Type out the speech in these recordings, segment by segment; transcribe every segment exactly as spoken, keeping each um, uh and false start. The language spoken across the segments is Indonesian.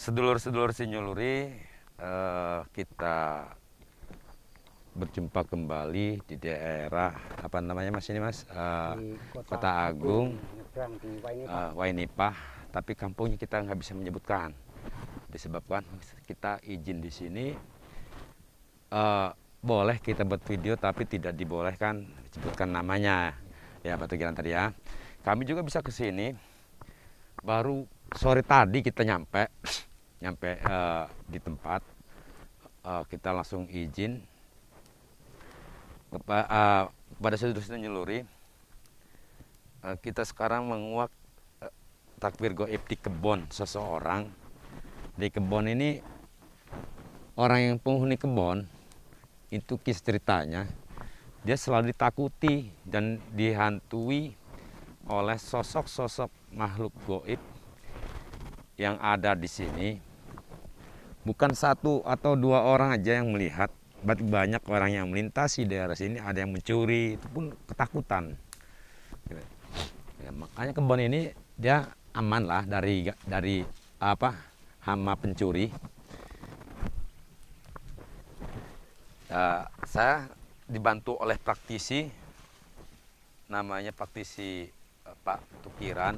sedulur-sedulur Sinyuluri, uh, kita berjumpa kembali di daerah apa namanya mas ini mas uh, Di Kota, Kota Agung, Nyebrang di Wainipah. uh, Wainipah, tapi kampungnya kita nggak bisa menyebutkan disebabkan kita izin di sini. Uh, boleh kita buat video tapi tidak dibolehkan disebutkan namanya ya Pak Tugiran tadi ya. Kami juga bisa ke sini baru sore tadi kita nyampe nyampe uh, di tempat, uh, kita langsung izin kepa, uh, kepada saudara Sinyuluri. Uh, kita sekarang menguak uh, takbir goib di kebun seseorang. Di kebun ini orang yang penghuni kebun itu kisah ceritanya, dia selalu ditakuti dan dihantui oleh sosok-sosok makhluk goib yang ada di sini. Bukan satu atau dua orang aja yang melihat, banyak orang yang melintasi daerah sini, ada yang mencuri, itu pun ketakutan. Ya, makanya kebun ini dia aman lah dari dari apa hama pencuri. Uh, saya dibantu oleh praktisi, namanya praktisi uh, Pak Tukiran.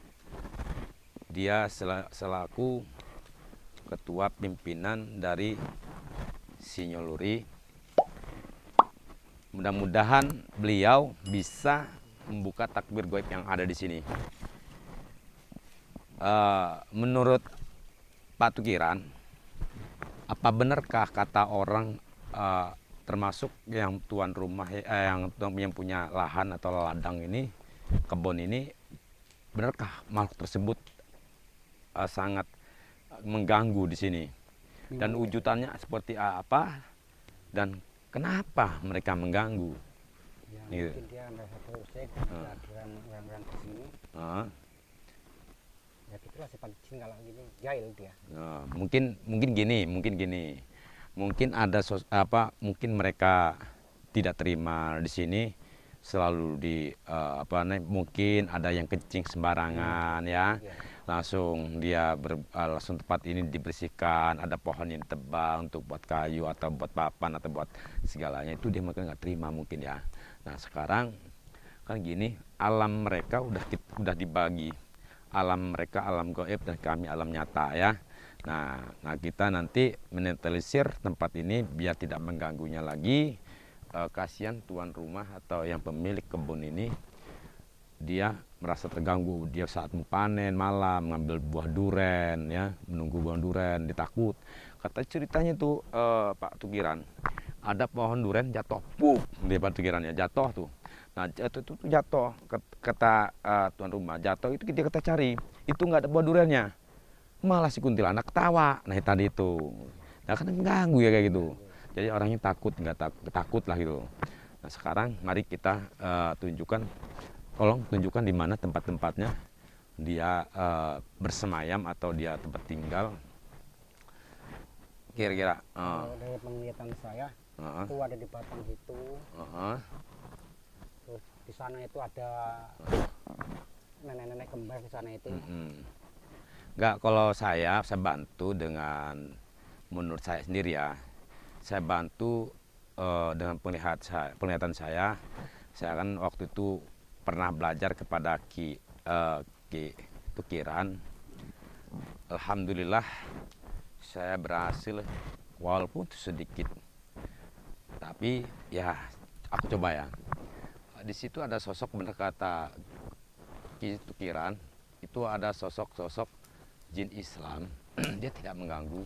Dia sel selaku ketua pimpinan dari Sinyuluri. Mudah-mudahan beliau bisa membuka takbir goib yang ada di sini. Uh, menurut Pak Tukiran, apa benarkah kata orang, Uh, termasuk yang tuan rumah eh, yang, yang punya lahan atau ladang ini, kebun ini, benarkah makhluk tersebut uh, sangat mengganggu di sini dan wujudannya seperti apa dan kenapa mereka mengganggu? Ya, gitu. Mungkin dia ada satu usik, uh. kehadiran orang-orang ke sini. Uh. Ya gitulah sifat jin kalau gini, jahil dia. Uh, mungkin mungkin gini, mungkin gini. Mungkin ada sos, apa mungkin mereka tidak terima di sini, selalu di uh, apa nih mungkin ada yang kencing sembarangan ya, langsung dia ber, uh, langsung tempat ini dibersihkan, ada pohon yang tebang untuk buat kayu atau buat papan atau buat segalanya, itu dia mungkin nggak terima mungkin ya. Nah sekarang kan gini, alam mereka udah udah dibagi, alam mereka alam gaib dan kami alam nyata ya. Nah, nah kita nanti menetralisir tempat ini biar tidak mengganggunya lagi. E, kasihan tuan rumah atau yang pemilik kebun ini, dia merasa terganggu. Dia saat mau panen malam mengambil buah duren ya, menunggu buah duren, ditakut. Kata ceritanya tuh e, Pak Tukiran, ada pohon duren jatuh, puk, di Pak Tukiran ya jatuh tuh. Nah jatuh itu tuh jatuh, kata e, tuan rumah jatuh itu dia kita cari, itu nggak ada buah durennya. Malah si kuntilanak ketawa, nah tadi itu, nah kan mengganggu ya kayak gitu, jadi orangnya takut, nggak takut, takut lah gitu. Nah sekarang mari kita uh, tunjukkan, tolong tunjukkan di mana tempat-tempatnya dia uh, bersemayam atau dia tempat tinggal, kira-kira. Uh, dari penglihatan saya, uh, itu ada di batang itu, uh, terus di sana itu ada nenek-nenek kembar di sana itu. Uh, uh. Enggak, kalau saya, saya bantu dengan, menurut saya sendiri ya, saya bantu uh, dengan penglihat saya, penglihatan saya, saya kan waktu itu pernah belajar kepada Ki, uh, Ki Tukiran. Alhamdulillah saya berhasil, walaupun sedikit, tapi ya aku coba ya. Di situ ada sosok, benar kata Ki Tukiran, itu ada sosok-sosok jin Islam, dia tidak mengganggu.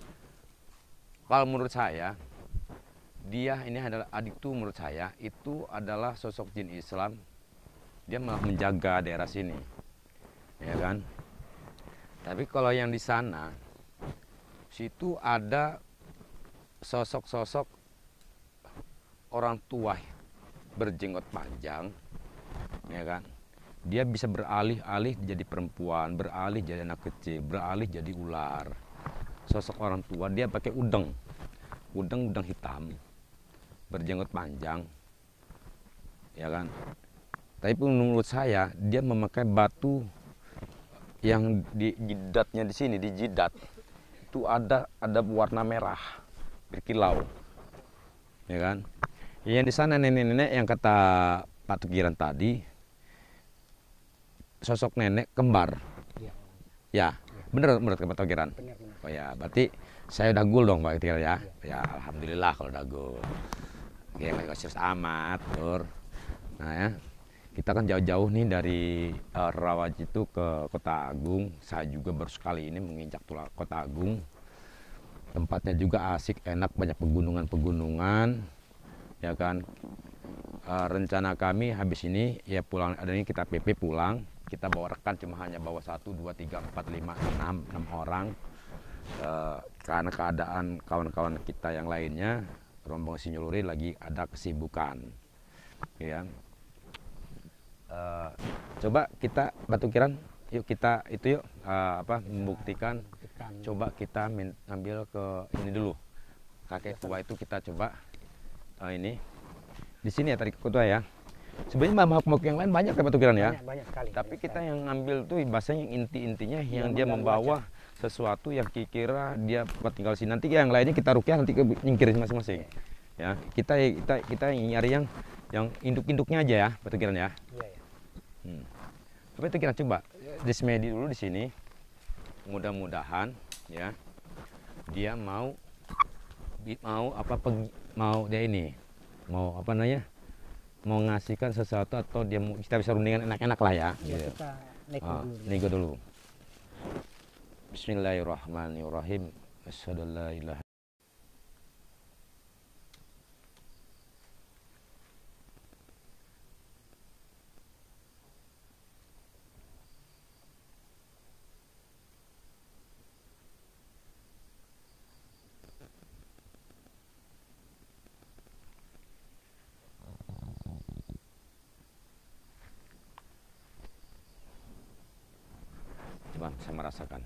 Kalau menurut saya, dia ini adalah adik itu, menurut saya itu adalah sosok jin Islam. Dia malah menjaga daerah sini, ya kan. Tapi kalau yang di sana, situ ada sosok-sosok orang tua berjenggot panjang, ya kan. Dia bisa beralih-alih jadi perempuan, beralih jadi anak kecil, beralih jadi ular. Sosok orang tua, dia pakai udeng, udeng udeng hitam, berjenggot panjang, ya kan. Tapi menurut saya dia memakai batu yang di jidatnya di sini, di jidat, itu ada ada warna merah berkilau, ya kan? Yang di sana nenek-nenek yang kata Pak Tukiran tadi, sosok nenek kembar. Iya. Ya, bener menurut Pak Tukiran. Benar, benar. Oh ya, berarti saya udah gul dong Pak Tukiran ya. Iya. Ya, alhamdulillah kalau udah gul. Ya nggak serius amat, Tur. Nah ya, kita kan jauh-jauh nih dari uh, Rawajitu ke Kota Agung. Saya juga baru sekali ini menginjak tulang Kota Agung. Tempatnya juga asik, enak, banyak pegunungan-pegunungan, ya kan. Uh, rencana kami habis ini ya pulang, ada ini kita P P pulang. Kita bawa rekan cuma hanya bawa satu, dua, tiga, empat, lima, enam, enam orang. Uh, karena keadaan kawan-kawan kita yang lainnya, rombongan Sinyuluri lagi ada kesibukan, ya. Uh, coba kita Batu Kiran, yuk kita itu yuk uh, apa membuktikan. Coba kita ambil ke ini dulu, kakek tua itu kita coba uh, ini di sini ya tadi ketua ya. Sebenarnya makhluk yang lain banyak ya Batu Kiran ya. Banyak, banyak sekali. Tapi banyak kita sekali. yang ngambil tuh bahasanya yang inti-intinya yang, Yang dia membawa sesuatu yang kira dia tinggal sini, nanti yang lainnya kita rukyah nanti ke nyingkirin masing-masing. Ya, kita kita kita nyari yang yang induk-induknya aja ya, Batu Kiran ya. Iya, ya. Hmm. Tapi itu kita coba disemedi dulu di sini. Mudah-mudahan ya dia mau mau apa mau dia ini mau apa namanya mau ngasihkan sesuatu atau dia mau kita bisa rundingan enak-enak lah ya. Ya, Gitu. kita nego Ah, dulu. nego dulu. Bismillahirrahmanirrahim. Asyhadu an la ilaha. Coba saya merasakan.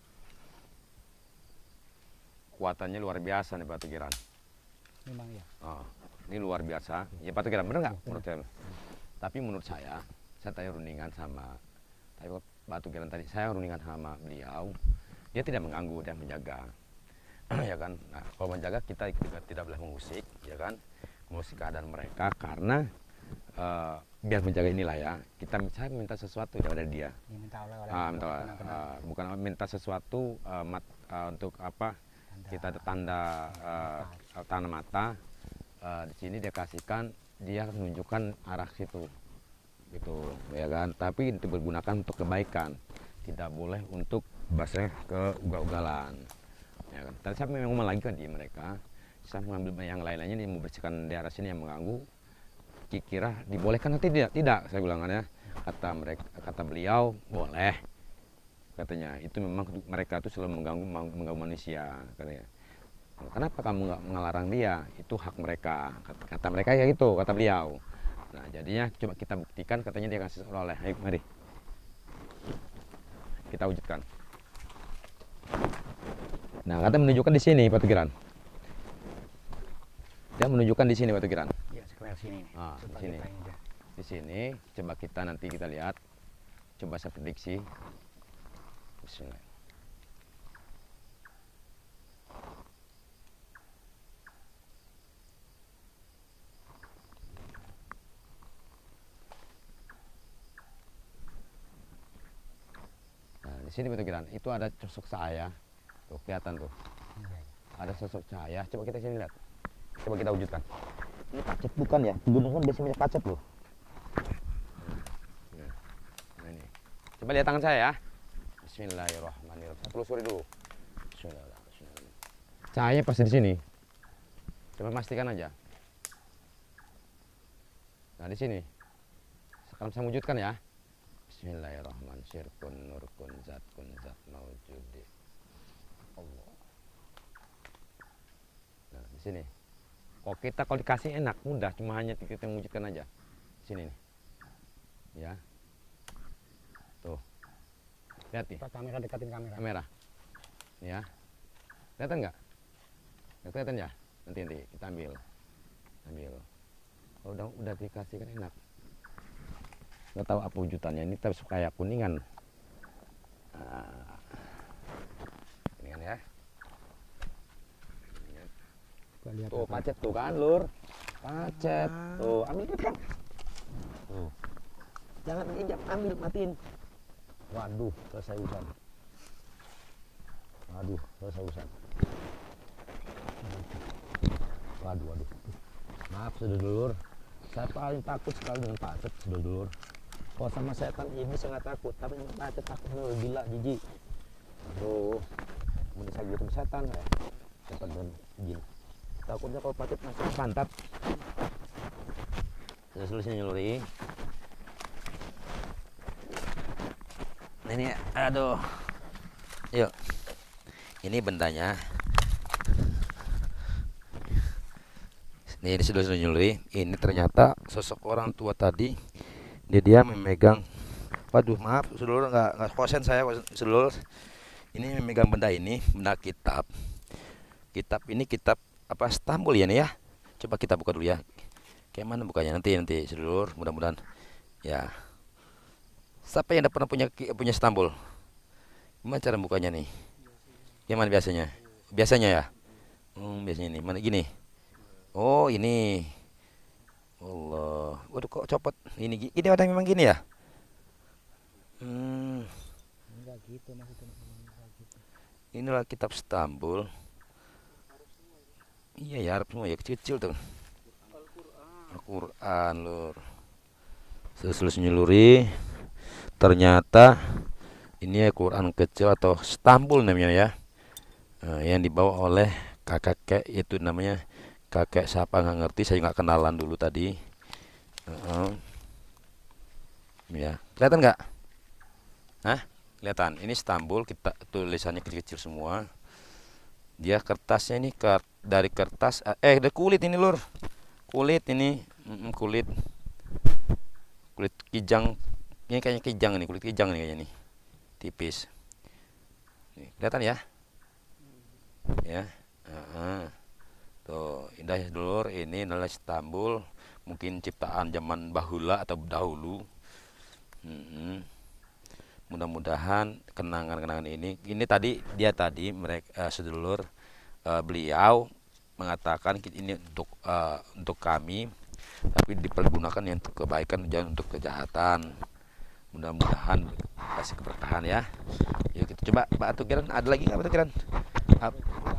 Kuatannya luar biasa nih Batu Kiran. Memang ya. Oh, ini luar biasa. Ya Batu Kiran, bener nggak menurut saya? Tapi menurut saya, saya tanya rundingan sama tapi Batu Kiran tadi, saya rundingan sama beliau, dia tidak mengganggu, dia menjaga. Ya kan? Nah, kalau menjaga kita juga tidak boleh mengusik, ya kan? Mengusik keadaan mereka karena uh, biar menjaga inilah ya. Kita saya minta sesuatu dari dia. Ya, minta oleh-oleh. Ah, minta, uh, bukan minta sesuatu uh, mat, uh, untuk apa? Kita ada tanda uh, tanda mata. Uh, di sini dia kasihkan, dia menunjukkan arah situ, gitu, ya kan. Tapi itu bergunakan untuk kebaikan, tidak boleh untuk bahasanya ke ugal-ugalan, ya kan. Tadi saya memang ngomong lagi kan di mereka, saya mengambil yang lain-lainnya yang membersihkan daerah sini yang mengganggu. Kira dibolehkan atau tidak? Tidak, saya bilang ya. Kata mereka, kata beliau boleh. Katanya itu memang mereka itu selalu mengganggu mengganggu manusia, katanya. Kenapa kamu nggak mengelarang dia? Itu hak mereka. Kata, kata mereka ya gitu, kata beliau. Nah jadinya coba kita buktikan, katanya dia kasih oleh. Ayo mari kita wujudkan. Nah kata menunjukkan di sini Batu Kiran. Dia menunjukkan di sini Batu Kiran. Ya, sekitar sini. Ah, di Coba sini. kita injak. Di sini coba kita nanti kita lihat. Coba saya prediksi. Bismillah. Nah, di sini Batu Kiran, itu ada sosok cahaya. Tuh, kelihatan tuh. Iya, ya. Ada sosok cahaya. Coba kita sini lihat. Coba kita wujudkan. Ini pacet bukan ya? Gunung kan biasanya banyak pacet loh. Nah, nah ini. Coba lihat tangan saya ya. Bismillahirrahmanirrahim. Saya telusuri dulu. Bismillahirrahmanirrahim. Cahaya pasti di sini. Coba pastikan aja. Nah di sini. Sekarang saya wujudkan ya. Bismillahirrahmanirrahim. Syirkun nurkun zatkun zat maujudi. Allah. Nah di sini. Kok kita kalau dikasih enak, mudah, cuma hanya kita wujudkan aja. Sini nih. Ya. Tuh. Lihat nih. Coba kamera dekatin kamera. Kamera. Ya. Kelihatan nggak? Nggak kelihatan ya? Nanti nanti kita ambil. Ambil. Kalau udah udah dikasih kan enak. Nggak tahu apa wujudannya ini, tapi kayak kuningan. Nah. Kuningan ya. lihat. Tuh pacet tuh kan lur, pacet. Tuh ambil kan. Tuh. Jangan injak, ambil matiin. Waduh, selesai urusan. Waduh, selesai urusan. Waduh, waduh. Maaf sedulur, saya paling takut sekali dengan pacet sedulur. Kalau sama setan ini saya nggak takut, tapi dengan pacet takut sedulur, gila, jijik. Aduh, mau disagih setan ya? Setan dan jin. Takutnya kalau pacet masuk pantat. Sudah selesai nyeluri. Ini, aduh. Yuk, ini bendanya. Ini, ini sudah nyeluri. Ini ternyata sosok orang tua tadi. Dia dia memegang. Waduh, maaf, sedulur nggak nggak kosen saya, sedulur. Ini memegang benda ini, benda kitab. Kitab ini kitab apa Istanbul ya nih ya. Coba kita buka dulu ya. Kayak mana bukanya nanti nanti sedulur, mudah-mudahan ya. Siapa yang udah pernah punya punya Istanbul? Gimana cara bukanya nih? Gimana biasanya? Biasanya ya? Hmm, biasanya nih. Mana gini? Oh, ini. Allah. Waduh kok copot. Ini ini ada memang gini ya? Hmm. Enggak gitu maksudnya. Inilah kitab Istanbul. Iya ya, Arab semua ya, kecil-kecil tuh. Al-Quran lur. Selesai nyeluri. Ternyata ini ya Quran kecil atau Istanbul namanya ya, uh, yang dibawa oleh kakek itu namanya kakek siapa nggak ngerti, saya nggak kenalan dulu tadi. Uh, ya kelihatan nggak? Hah? Kelihatan? Ini Istanbul, kita tulisannya kecil-kecil semua. Dia kertasnya ini kert, dari kertas eh dari kulit ini lur, kulit ini mm, kulit kulit kijang. Ini kayaknya kijang nih, kulit kijang nih kayaknya nih, tipis. Nih, kelihatan ya? Ya, uh-huh. Tuh indah ya dulur. Ini adalah Istanbul, mungkin ciptaan zaman bahula atau dahulu. Hmm. Mudah-mudahan kenangan-kenangan ini, ini tadi dia tadi mereka uh, sedulur uh, beliau mengatakan ini untuk uh, untuk kami, tapi dipergunakan yang untuk kebaikan, jangan untuk kejahatan. Mudah-mudahan kasih keberkahan ya. Yuk kita coba batu kiran. Ada lagi nggak batu kiran? Hah?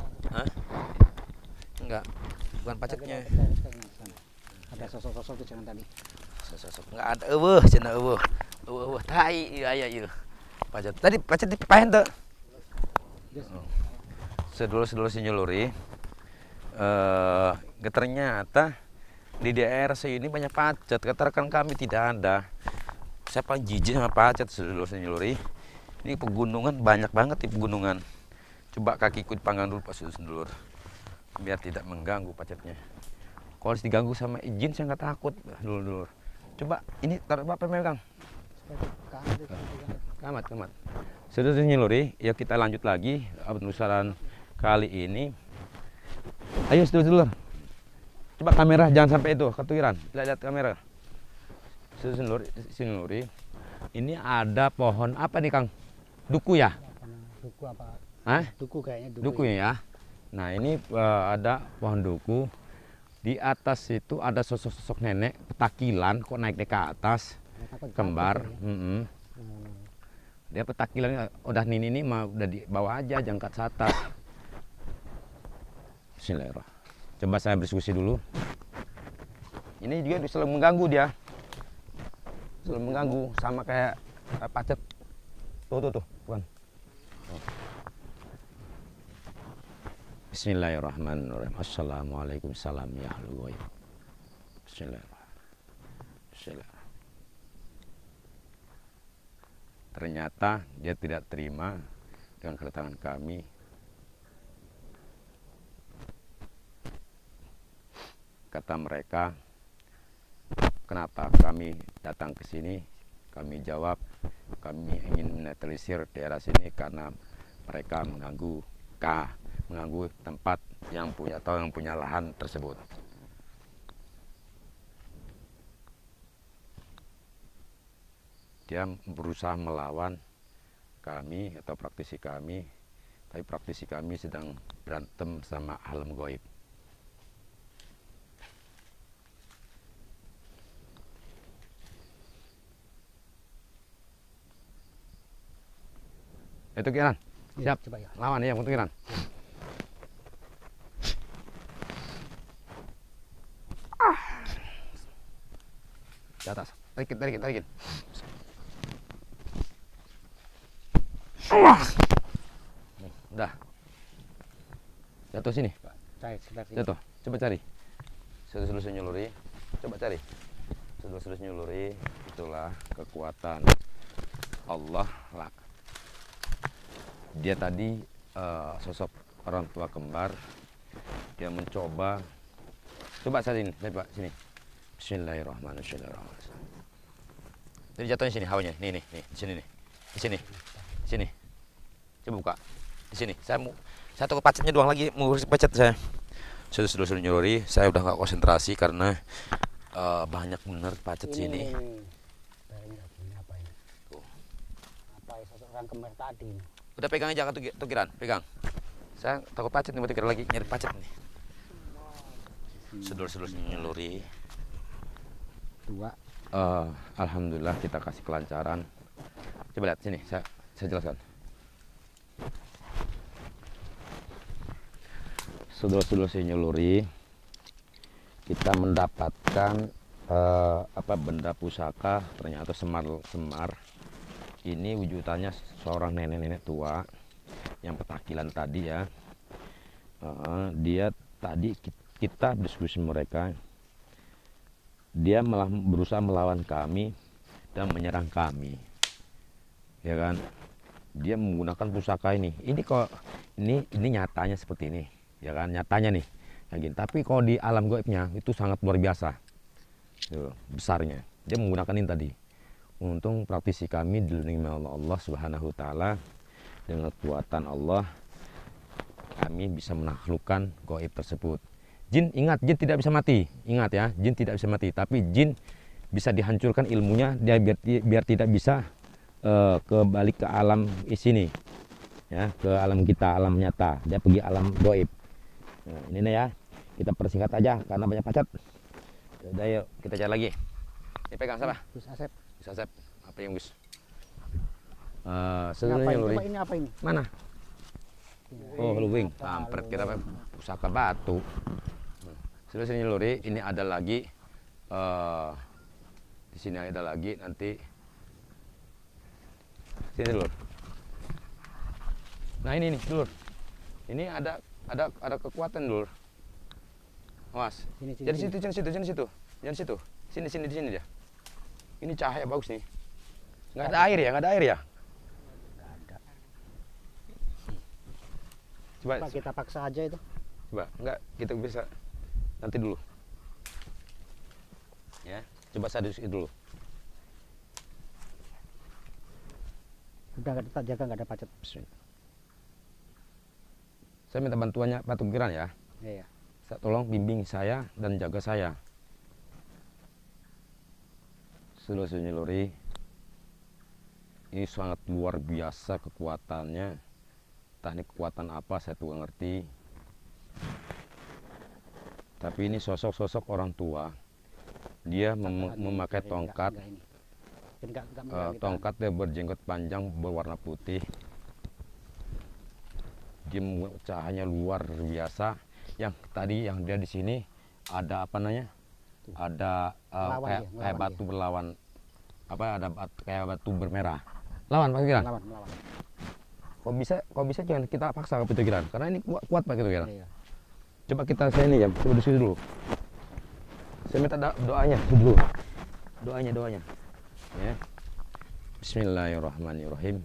Enggak, bukan pacetnya. Ada sosok-sosok di sana tadi. Sosok nggak ada. Eueuh, cenah eueuh. Eueuh, eueuh tai ieu aya ieu. Pacet. Tadi pacet dipahen teu. Sedulur-sedulur sinyuluri. Eh, ternyata di daerah sini banyak pacet. Kata rekan kami tidak ada. Saya paling jijik sama pacet sedulur senyuluri. Ini pegunungan banyak banget di pegunungan. Coba kakiku dipanggang dulu pas sedulur, biar tidak mengganggu pacetnya. Kalau harus diganggu sama izin saya nggak takut dulur-dulur. Coba ini taruh apa megang? Kamat kamat. Sedulur senyuluri, ya kita lanjut lagi penelusuran kali ini. Ayo sedulur-sedulur. Coba kamera jangan sampai itu ketukiran. Lihat kamera. Senuluri, senuluri, ini ada pohon apa nih Kang? Duku ya? Duku apa? Hah? Duku kayaknya. Duku, duku ya. ya. Nah ini uh, ada pohon duku. Di atas itu ada sosok-sosok nenek petakilan, kok naik ke atas, kembar. Ya? Mm -hmm. hmm. Dia petakilan, udah nini ini mah udah dibawa aja jangkat atas. Bismillahirrahmanirrahim. Coba saya berdiskusi dulu. Ini juga selalu mengganggu dia. Selalu mengganggu sama kayak pacet. Tuh tuh tuh, bukan. Oh. Bismillahirrahmanirrahim. Assalamualaikum salam ya ahlul ghaib. Bismillahirrahmanirrahim. Bismillahirrahmanirrahim. Ternyata dia tidak terima dengan kedatangan kami. Kata mereka, kenapa kami datang ke sini? Kami jawab, kami ingin menetralisir daerah sini karena mereka mengganggu K, mengganggu tempat yang punya atau yang punya lahan tersebut. Dia berusaha melawan kami atau praktisi kami, tapi praktisi kami sedang berantem sama alam gaib. Itu Kiran. Iya, Siap. coba ya. Lawan ya, untuk Kiran. Ah. Di atas. Tarikin, tarikin, tarikin. Wah. Nih, udah. Jatuh sini. Cari sekitar sini. Jatuh. Coba cari. Selus-selus nyuluri. Coba cari. Selus-selus nyuluri. Itulah kekuatan Allah lah. Dia tadi uh, sosok orang tua kembar. Dia mencoba. Coba saat ini, coba sini. Bismillahirrahmanirrahim. Jadi jatuhnya sini hawanya. Nih nih nih, di sini nih. Di sini. Di sini. Coba buka. Di sini. Saya mau satu pacetnya doang lagi, mau pacet saya. Sudah sudah nyuri, saya udah nggak konsentrasi karena uh, banyak bener pacet sini. Ini, ini apa ini? Tuh. Apa ya, sosok orang kembar tadi? Udah pegang aja tuh, tuh Kiran, pegang. Saya takut pacet nih, mau Kiran lagi nyari pacet nih. Sedul-sedul nyeluri. Dua. Uh, Alhamdulillah kita kasih kelancaran. Coba lihat sini, saya saya jelaskan. Sedul-sedul nyeluri, kita mendapatkan uh, apa benda pusaka, ternyata semar semar. Ini wujudannya seorang nenek-nenek tua yang petakilan tadi ya. Uh, dia tadi kita diskusi mereka. Dia malah berusaha melawan kami dan menyerang kami, ya kan? Dia menggunakan pusaka ini. Ini kok ini ini nyatanya seperti ini, ya kan? Nyatanya nih, ya gini. Tapi kalau di alam gaibnya itu sangat luar biasa, tuh, besarnya. Dia menggunakan ini tadi. Untung praktisi kami dilindungi oleh Allah Subhanahu Wa Taala, dengan kekuatan Allah kami bisa menaklukkan gaib tersebut. Jin, ingat, jin tidak bisa mati. Ingat ya, jin tidak bisa mati. Tapi jin bisa dihancurkan ilmunya, dia biar, biar tidak bisa uh, kembali ke alam sini, ya, ke alam kita, alam nyata. Dia pergi alam gaib. Nah, ini nih ya, kita persingkat aja karena banyak pacet. Udah yuk, kita cari lagi. Ini pegang siapa? Gus Asep. Gus Asep. Apa yang Gus? Uh, Ini apa, Sebenarnya ini? ini apa ini? mana? Oh, luwing. Kampret kita pakai pusaka batu. Sudah sini luri, ini ada lagi uh, di sini ada lagi nanti sini lur. Nah ini nih lur, ini ada ada ada kekuatan lur. Awas, Sini, sini, jadi sini. situ, jangan situ, jangan situ, jangan situ, sini sini di sini dia. Ini cahaya bagus nih. Nggak ada air ya, nggak ada air ya. Nggak ada. Coba, Pak, kita paksa aja itu. coba, nggak kita bisa. Nanti dulu, ya. Coba saya diskusi dulu. Udah nggak ada, jaga nggak ada pacet. Bismillah. Saya minta bantuannya Pak Tukiran ya. Iya. Saya tolong bimbing saya dan jaga saya. Seluruh nyeluri, ini sangat luar biasa kekuatannya. Entah ini kekuatan apa saya tuh nggak ngerti. Tapi ini sosok-sosok orang tua. Dia mem memakai tongkat. Enggak, enggak, enggak uh, tongkat dia berjenggot panjang berwarna putih. Dia cahayanya luar biasa. Yang tadi yang dia di sini ada apa namanya? Ada uh, kayak, dia, kayak batu dia. berlawan. Apa ada batu, kayak batu bermerah. Lawan Pak Tukiran. Lawan, lawan. Kok bisa, kok bisa jangan kita paksa Pak Tukiran. Karena ini kuat, kuat Pak Tukiran. Iya. Coba kita saya ini ya, coba diskusi dulu. Saya minta doanya dulu. Doanya, doanya. Ya. Bismillahirrahmanirrahim.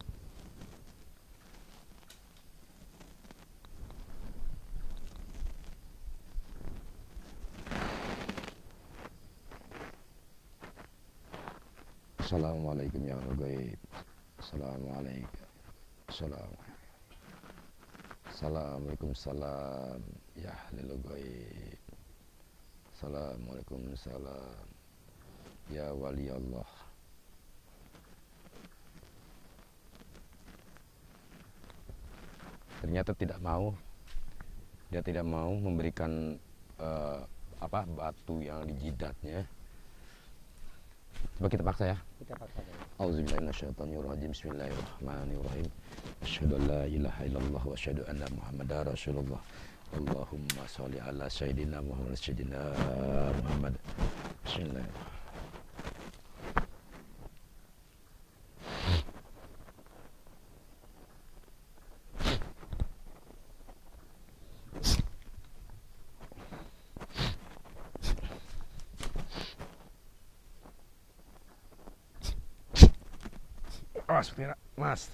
Assalamualaikum ya Gaib. Assalamualaikum. Assalamualaikum. Assalamualaikum salam ya ahlul gaib. Assalamualaikum salam ya wali Allah. Ternyata tidak mau, dia tidak mau memberikan uh, apa batu yang di jidatnya. Coba kita paksa ya. kita paksa. Auzubillahi minasyaitonirrajim. Bismillahirrahmanirrahim. Asyhadu an la ilaha illallah wa asyhadu anna Muhammadar Rasulullah. Allahumma sholli ala sayyidina Muhammad sayyidina Muhammad. Bismillahirrahmanirrahim. Oh, seperti mas.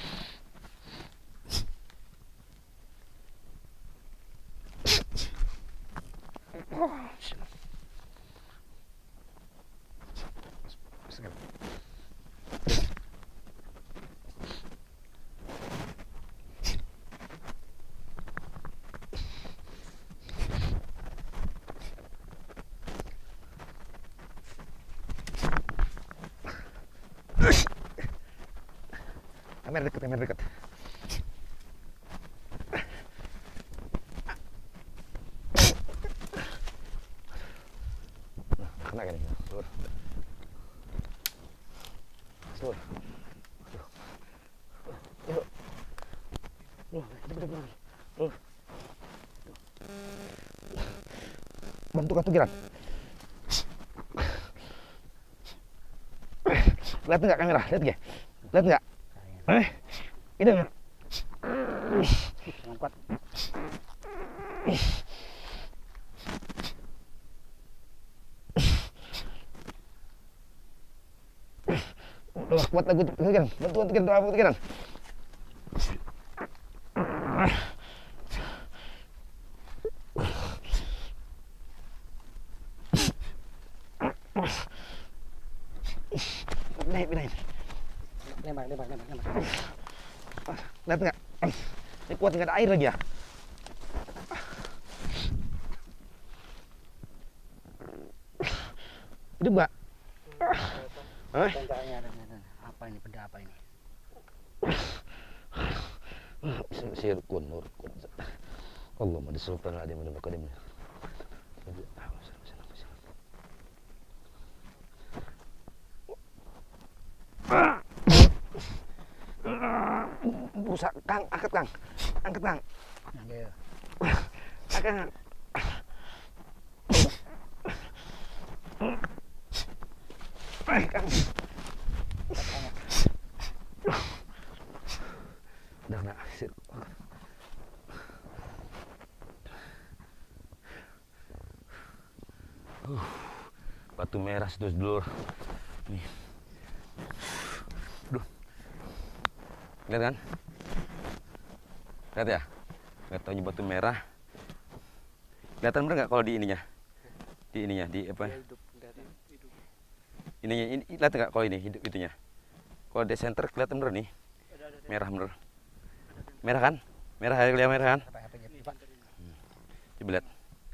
Kamera dekat, kamera dekat. Kena kan ini, sur. Sur. Yuk. Loh, loh. Bantu katugiran. Lihat nggak kamera? Lihat nggak? Lihat nggak? Eh, ini nggak? Jangan kuat. Udah kuat lagi, katugiran. Bantu katugiran, doa katugiran. Naik, naik. Lempar, lempar, lempar, lempar. Lihat nggak? Ini kuat, nggak ada air lagi ya? Hidup nggak? Hah? Tentangnya ada, ada. Apa ini? Benda apa ini? Sirkun, nurkun. Allahumma disultan adim dan makadim. Rusak, Kang, angkat Kang, angkat Kang, Ayo. angkat Kang. Eh, Kang. Udah nak, sip. Uh, batu merah terus dulur. Nih. Duh. Lihat kan? Lihat ya? Lihat taunya batu merah. Kelihatan bener nggak kalau di ininya? Di ininya, di apa? Ininya, ini lihat nggak kalau ini hidup itunya? Kalau di center kelihatan bener nih. Merah bener. Merah kan? Merah, kelihatan merah kan? Hmm. Coba lihat.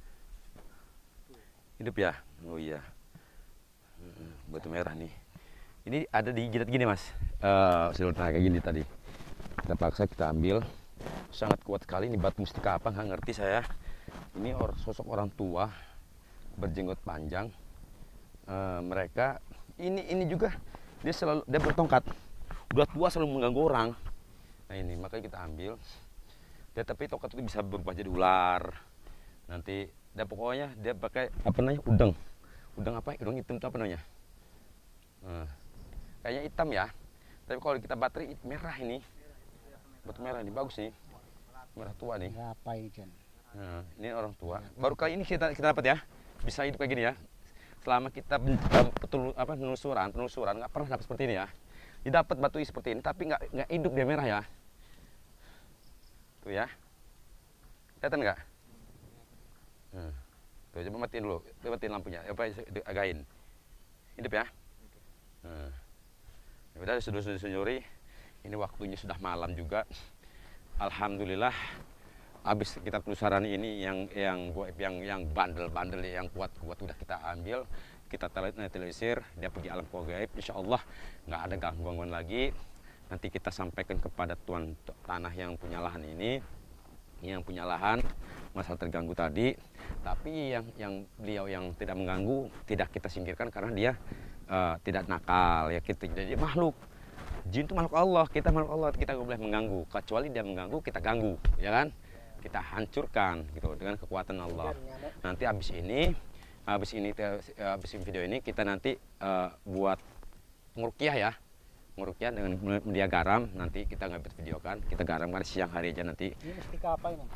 Hidup ya? Oh iya. Hmm, batu merah nih. Ini ada di jidat gini mas. Uh, Silur kayak gini tadi. Kita paksa, kita ambil. Sangat kuat sekali. Ini batu mustika apa? Nggak ngerti saya. Ini or, sosok orang tua berjenggot panjang. Uh, mereka ini ini juga dia selalu dia bertongkat. Udah tua selalu mengganggu orang. Nah ini makanya kita ambil. Dia tapi tongkat itu bisa berubah jadi ular. Nanti dia pokoknya dia pakai apa namanya udang. Udang apa? Udang hitam itu apa namanya? Nah, kayaknya hitam ya. Tapi kalau kita baterai merah ini. Batu merah ini bagus nih. Merah tua nih. Apa ini, Jan? Nah, ini orang tua. Baru kali ini kita kita dapat ya. Bisa hidup kayak gini ya. Selama kita betul apa penelusuran, penelusuran nggak pernah dapat seperti ini ya. Didapat batu seperti ini tapi nggak nggak hidup dia merah ya. Tuh ya. Kelihatan nggak? Hmm. Tuh coba matiin dulu. Coba matiin lampunya. Apa again. Hidup ya. Hmm. Udah sudah sudah senyuri. Ini waktunya sudah malam juga. Alhamdulillah. Habis kita penelusuran ini yang yang yang yang bandel-bandel yang kuat-kuat udah kita ambil, kita telisir, dia pergi alam gaib. Insya Allah nggak ada gangguan lagi. Nanti kita sampaikan kepada tuan tanah yang punya lahan ini, yang punya lahan masalah terganggu tadi. Tapi yang yang beliau yang tidak mengganggu tidak kita singkirkan karena dia uh, tidak nakal ya kita. Jadi makhluk jin itu makhluk Allah, kita makhluk Allah, kita nggak boleh mengganggu. Kecuali dia mengganggu, kita ganggu, ya kan? Kita hancurkan gitu dengan kekuatan Allah. Nanti abis ini, abis ini, abis video ini kita nanti uh, buat ngurukyah ya, ngurukyah dengan media garam. Nanti kita nggak video kan, kita garam kan siang hari aja nanti. Ini mustika apa ini?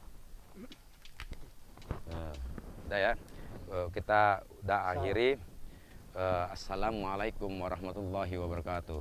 Nah, udah ya, uh, kita udah akhiri. Uh, Assalamualaikum warahmatullahi wabarakatuh.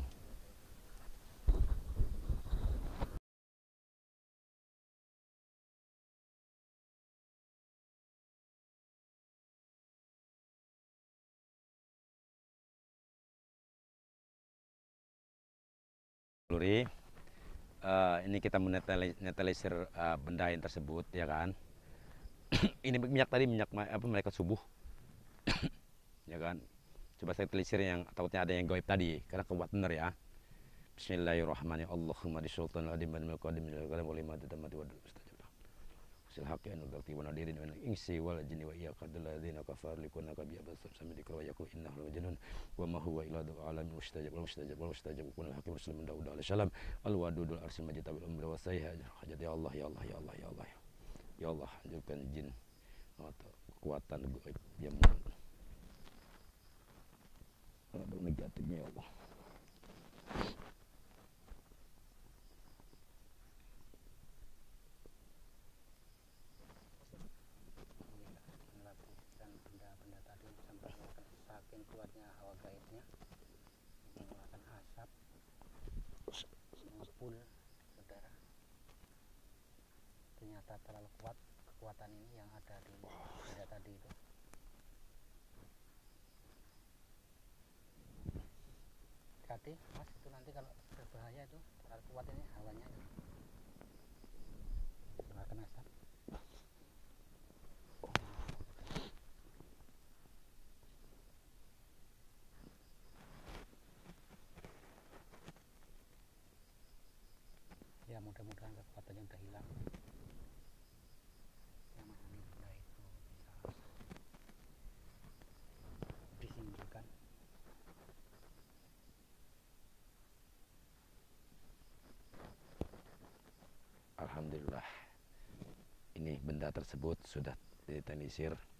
Uh, ini kita menetralisir uh, benda yang tersebut, ya kan? Ini minyak tadi minyak apa mereka subuh, ya kan? Coba saya telisir yang takutnya ada yang gaib tadi, karena kuat bener ya. Bismillahirrahmanirrahim. Allahumma di sultan adim min al-qadim min al-qalam wa lima tadamati wa mustajab. Sil haqqi an udati wa nadirin min al-insi wal jinni wa iyyaka alladzina kafaru likuna ka bi abasam samidika wa yaqul innahu majnun wa ma huwa illa du alam mustajab wal mustajab wal mustajab kun al-hakim muslimin daud alaihi salam al-wadudul arsil majid bil umri wa sayha hajat ya Allah ya Allah ya Allah ya Allah ya Allah hancurkan jin atau kekuatan gaib yang ada negatifnya ya Allah. Saking kuatnya hawa gaibnya mengeluarkan asap mengepul saudara, ternyata terlalu kuat kekuatan ini yang ada di benda tadi itu. Hati mas, itu nanti kalau berbahaya itu terlalu kuat ini hawanya itu. Mengeluarkan asap. Ya mudah-mudahan kekuatannya udah hilang. Yang mana benda itu bisa disingkirkan. Alhamdulillah, ini benda tersebut sudah ditelisir.